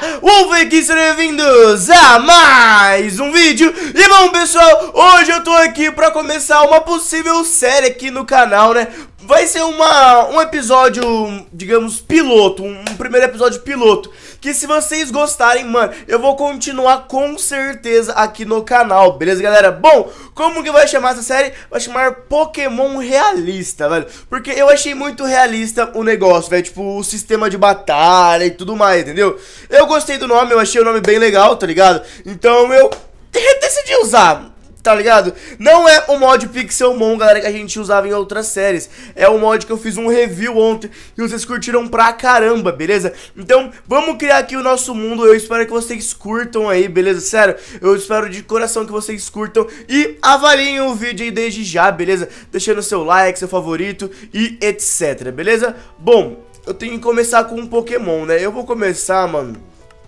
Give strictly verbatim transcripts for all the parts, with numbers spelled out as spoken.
Wolf aqui, sejam bem-vindos a mais um vídeo. E bom, pessoal, hoje eu tô aqui pra começar uma possível série aqui no canal, né? Vai ser uma, um episódio, digamos, piloto, um, um primeiro episódio piloto. Que se vocês gostarem, mano, eu vou continuar com certeza aqui no canal, beleza, galera? Bom, como que vai chamar essa série? Vai chamar Pokémon Realista, velho. Porque eu achei muito realista o negócio, velho. Tipo, o sistema de batalha e tudo mais, entendeu? Eu gostei do nome, eu achei o nome bem legal, tá ligado? Então eu decidi usar, tá ligado? Não é o mod Pixelmon, galera, que a gente usava em outras séries. É o mod que eu fiz um review ontem e vocês curtiram pra caramba, beleza? Então, vamos criar aqui o nosso mundo. Eu espero que vocês curtam aí, beleza? Sério, eu espero de coração que vocês curtam e avaliem o vídeo aí desde já, beleza? Deixando seu like, seu favorito e etc, beleza? Bom, eu tenho que começar com um Pokémon, né? Eu vou começar, mano,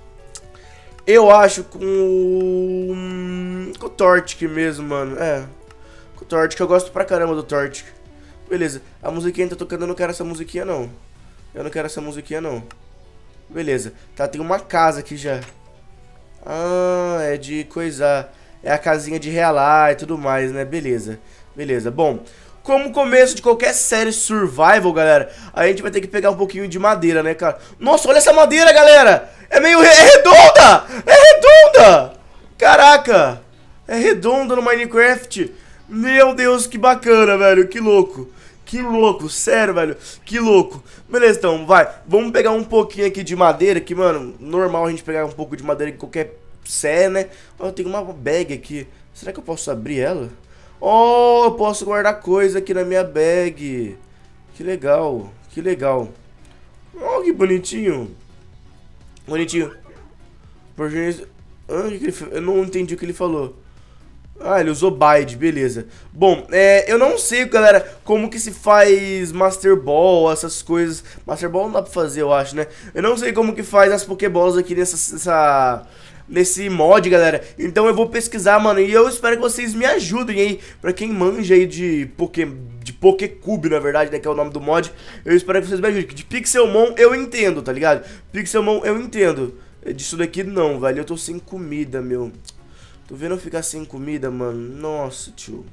eu acho com... com o Torchic mesmo, mano. É, com o Torchic, eu gosto pra caramba do Torchic. Beleza, a musiquinha tá tocando, eu não quero essa musiquinha não. Eu não quero essa musiquinha não. Beleza, tá, tem uma casa aqui já. Ah, é de coisar. É a casinha de realar e tudo mais, né? Beleza, beleza, bom. Como começo de qualquer série survival, galera, a gente vai ter que pegar um pouquinho de madeira, né, cara? Nossa, olha essa madeira, galera! É meio... Re... é redonda! É redonda! Caraca! É redonda no Minecraft. Meu Deus, que bacana, velho. Que louco. Que louco, sério, velho. Que louco. Beleza, então, vai. Vamos pegar um pouquinho aqui de madeira, que, mano, normal a gente pegar um pouco de madeira em qualquer série, né? Ó, eu tenho uma bag aqui. Será que eu posso abrir ela? Oh, eu posso guardar coisa aqui na minha bag. Que legal, que legal. Oh, que bonitinho. Bonitinho. Por genesi... ah, que que ele... eu não entendi o que ele falou. Ah, ele usou Bide, beleza. Bom, é, eu não sei, galera, como que se faz Master Ball, essas coisas. Master Ball não dá pra fazer, eu acho, né? Eu não sei como que faz as Pokéballs aqui nessa... nessa... nesse mod, galera. Então eu vou pesquisar, mano, e eu espero que vocês me ajudem aí. Pra quem manja aí de Poké... de Pokécube, na verdade, né, que é o nome do mod. Eu espero que vocês me ajudem. De Pixelmon eu entendo, tá ligado? Pixelmon eu entendo. Disso daqui não, velho. Eu tô sem comida, meu. Tô vendo eu ficar sem comida, mano. Nossa, tio.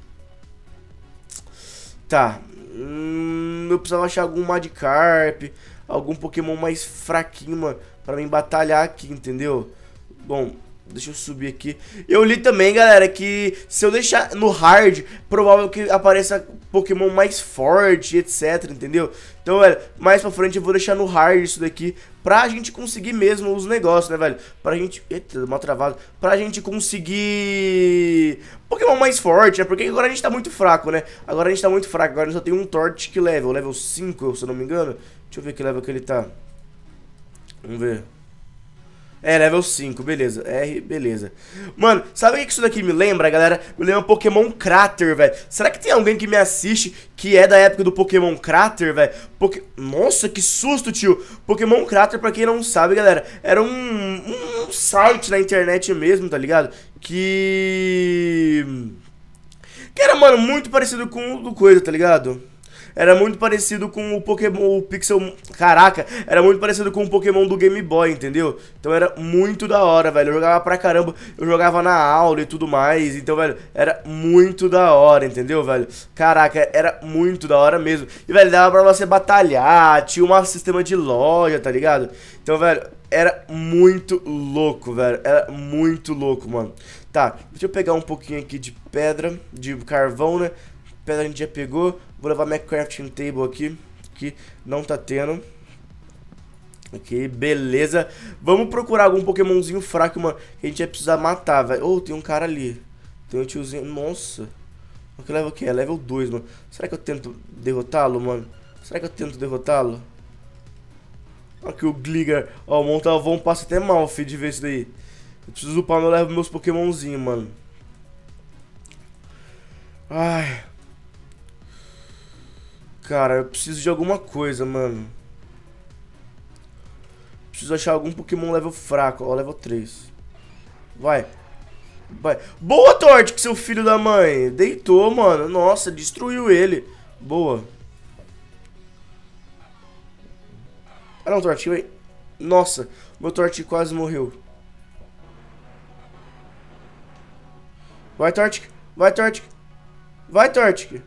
Tá. Hum, eu precisava achar algum Magikarp, algum Pokémon mais fraquinho, mano, pra mim batalhar aqui, entendeu? Bom, deixa eu subir aqui. Eu li também, galera, que se eu deixar no hard, provável que apareça Pokémon mais forte, etc, entendeu? Então, velho, mais pra frente eu vou deixar no hard isso daqui pra gente conseguir mesmo os negócios, né, velho? Pra gente... eita, mal travado. Pra gente conseguir Pokémon mais forte, né? Porque agora a gente tá muito fraco, né? Agora a gente tá muito fraco. Agora a gente só tem um Torchic level, level cinco, se eu não me engano. Deixa eu ver que level que ele tá. Vamos ver. É, level cinco, beleza, R, beleza. Mano, sabe o que isso daqui me lembra, galera? Me lembra Pokémon Crater, velho. Será que tem alguém que me assiste que é da época do Pokémon Crater, velho? Poké... Nossa, que susto, tio. Pokémon Crater, pra quem não sabe, galera, era um, um site na internet mesmo, tá ligado? Que... Que era, mano, muito parecido com o do coisa, tá ligado? Era muito parecido com o Pokémon, o Pixel... Caraca, era muito parecido com o Pokémon do Game Boy, entendeu? Então era muito da hora, velho. Eu jogava pra caramba, eu jogava na aula e tudo mais. Então, velho, era muito da hora, entendeu, velho? Caraca, era muito da hora mesmo. E, velho, dava pra você batalhar, tinha um sistema de loja, tá ligado? Então, velho, era muito louco, velho. Era muito louco, mano. Tá, deixa eu pegar um pouquinho aqui de pedra, de carvão, né? Pedra a gente já pegou. Vou levar minha crafting table aqui, que não tá tendo. Ok, beleza. Vamos procurar algum Pokémonzinho fraco, mano, que a gente vai precisar matar, velho. Oh, tem um cara ali. Tem um tiozinho. Nossa. Que level que é? Level dois, mano. Será que eu tento derrotá-lo, mano? Será que eu tento derrotá-lo? Aqui o Gligar. Ó, o Montalvão passa até mal, filho, de ver isso daí. Eu preciso upar meu level meus Pokémonzinhos, mano. Ai... Cara, eu preciso de alguma coisa, mano. Preciso achar algum Pokémon level fraco. Ó, level três. Vai. Vai. Boa, Torchic, seu filho da mãe. Deitou, mano. Nossa, destruiu ele. Boa. Ah, não, Torchic, vai. Nossa, meu Torchic quase morreu. Vai, Torchic. Vai, Torchic. Vai, Torchic.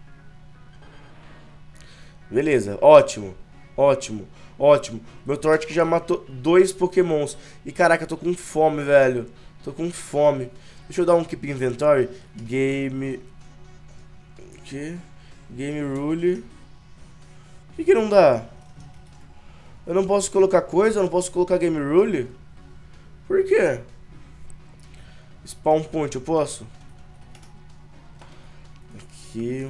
Beleza, ótimo. Ótimo, ótimo. Meu Torchic já matou dois pokémons. E caraca, eu tô com fome, velho. Tô com fome. Deixa eu dar um keep inventory. Game... Que? Game rule. O que que não dá? Eu não posso colocar coisa? Eu não posso colocar game rule? Por quê? Spawn point, eu posso? Aqui.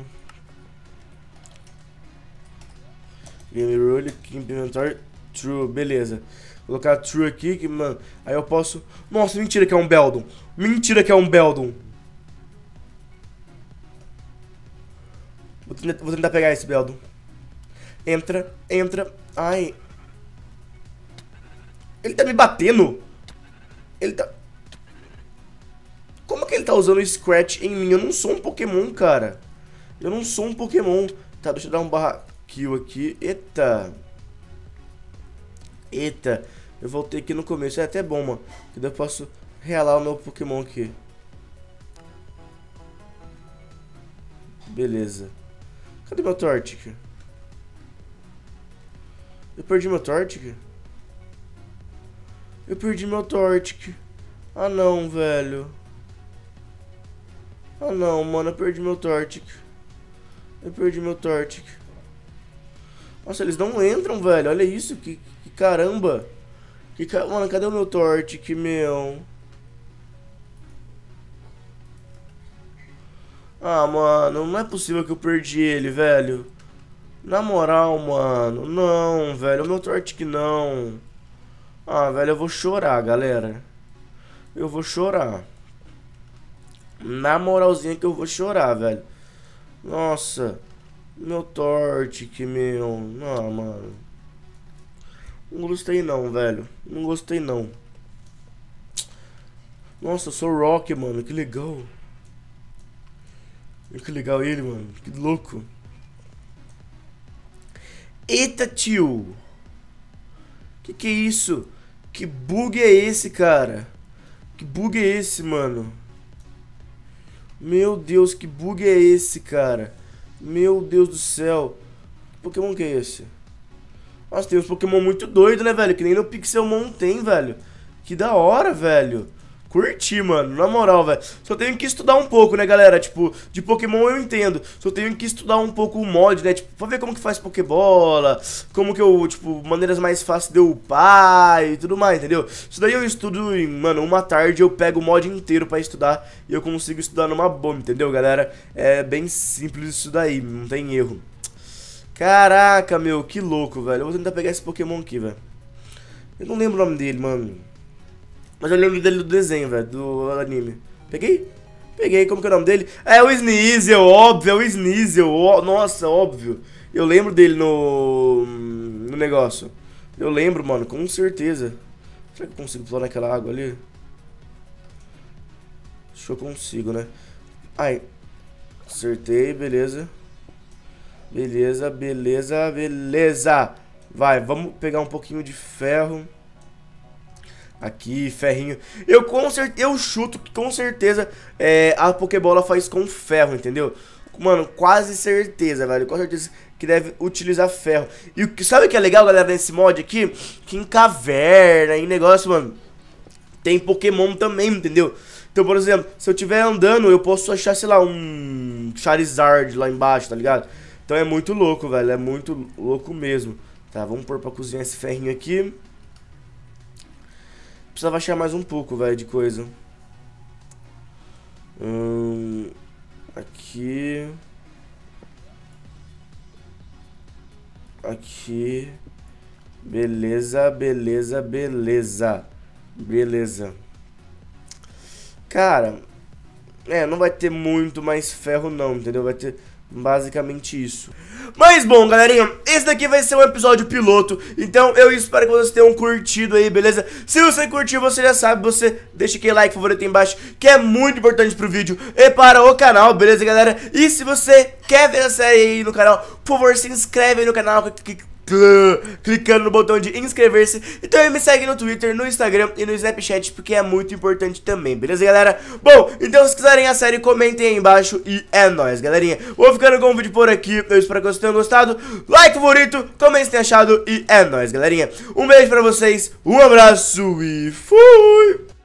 Game rule, keep inventory, true, beleza. Vou colocar true aqui, que, mano, aí eu posso... Nossa, mentira que é um Beldum. Mentira que é um Beldum. Vou tentar, vou tentar pegar esse Beldum. Entra, entra. Ai. Ele tá me batendo. Ele tá... Como que ele tá usando o Scratch em mim? Eu não sou um Pokémon, cara. Eu não sou um Pokémon. Tá, deixa eu dar um barra kill aqui. Eita. Eita. Eu voltei aqui no começo. É até bom, mano. Que daí eu posso realar o meu Pokémon aqui. Beleza. Cadê meu Torchic? Eu perdi meu Torchic? Eu perdi meu Torchic. Ah não, velho. Ah não, mano, eu perdi meu Torchic. Eu perdi meu Torchic. Nossa, eles não entram, velho. Olha isso, que, que caramba. Que ca... Mano, cadê o meu Torchic, meu? Ah, mano, não é possível que eu perdi ele, velho. Na moral, mano. Não, velho, o meu Torchic não. Ah, velho, eu vou chorar, galera. Eu vou chorar. Na moralzinha que eu vou chorar, velho. Nossa. Meu Torchic, meu. Não, mano. Não gostei não, velho. Não gostei não. Nossa, eu sou Rock, mano. Que legal. Que legal ele, mano. Que louco. Eita, tio. Que que é isso? Que bug é esse, cara? Que bug é esse, mano? Meu Deus, que bug é esse, cara? Meu Deus do céu. Que Pokémon que é esse? Nossa, tem uns Pokémon muito doidos, né, velho? Que nem no Pixelmon tem, velho. Que da hora, velho. Curti, mano, na moral, velho. Só tenho que estudar um pouco, né, galera? Tipo, de Pokémon eu entendo. Só tenho que estudar um pouco o mod, né? Tipo, pra ver como que faz Pokébola. Como que eu, tipo, maneiras mais fáceis de eu upar e tudo mais, entendeu? Isso daí eu estudo em, mano, uma tarde eu pego o mod inteiro pra estudar. E eu consigo estudar numa boa, entendeu, galera? É bem simples isso daí, não tem erro. Caraca, meu, que louco, velho. Eu vou tentar pegar esse Pokémon aqui, velho. Eu não lembro o nome dele, mano. Mas eu lembro dele do desenho, velho, do anime. Peguei? Peguei, como que é o nome dele? É o Sneasel, óbvio, é o Sneasel. Ó, nossa, óbvio. Eu lembro dele no... no negócio. Eu lembro, mano, com certeza. Será que eu consigo pular naquela água ali? Acho que eu consigo, né? Ai. Acertei, beleza. Beleza, beleza, beleza. Vai, vamos pegar um pouquinho de ferro. Aqui, ferrinho. Eu com certeza, eu chuto que com certeza é, a Pokébola faz com ferro, entendeu? Mano, quase certeza, velho. Com certeza que deve utilizar ferro. E o que sabe o que é legal, galera, nesse mod aqui? Que em caverna, em negócio, mano, tem Pokémon também, entendeu? Então, por exemplo, se eu estiver andando, eu posso achar, sei lá, um Charizard lá embaixo, tá ligado? Então é muito louco, velho. É muito louco mesmo. Tá, vamos pôr pra cozinhar esse ferrinho aqui. Precisava achar mais um pouco, velho, de coisa. Hum, aqui. Aqui. Beleza, beleza, beleza. Beleza. Cara, é, não vai ter muito mais ferro não, entendeu? Vai ter basicamente isso. Mas bom, galerinha, esse daqui vai ser um episódio piloto. Então eu espero que vocês tenham curtido aí, beleza? Se você curtiu, você já sabe, você deixa aquele like favorito aí embaixo, que é muito importante pro vídeo e para o canal, beleza, galera? E se você quer ver a série aí no canal, por favor, se inscreve aí no canal, clicando no botão de inscrever-se. E também me segue no Twitter, no Instagram e no Snapchat, porque é muito importante também, beleza, galera? Bom, então se quiserem a série, comentem aí embaixo e é nóis, galerinha. Vou ficando com o vídeo por aqui, eu espero que vocês tenham gostado. Like, favorito, comentem se tem achado e é nóis, galerinha. Um beijo pra vocês, um abraço e fui!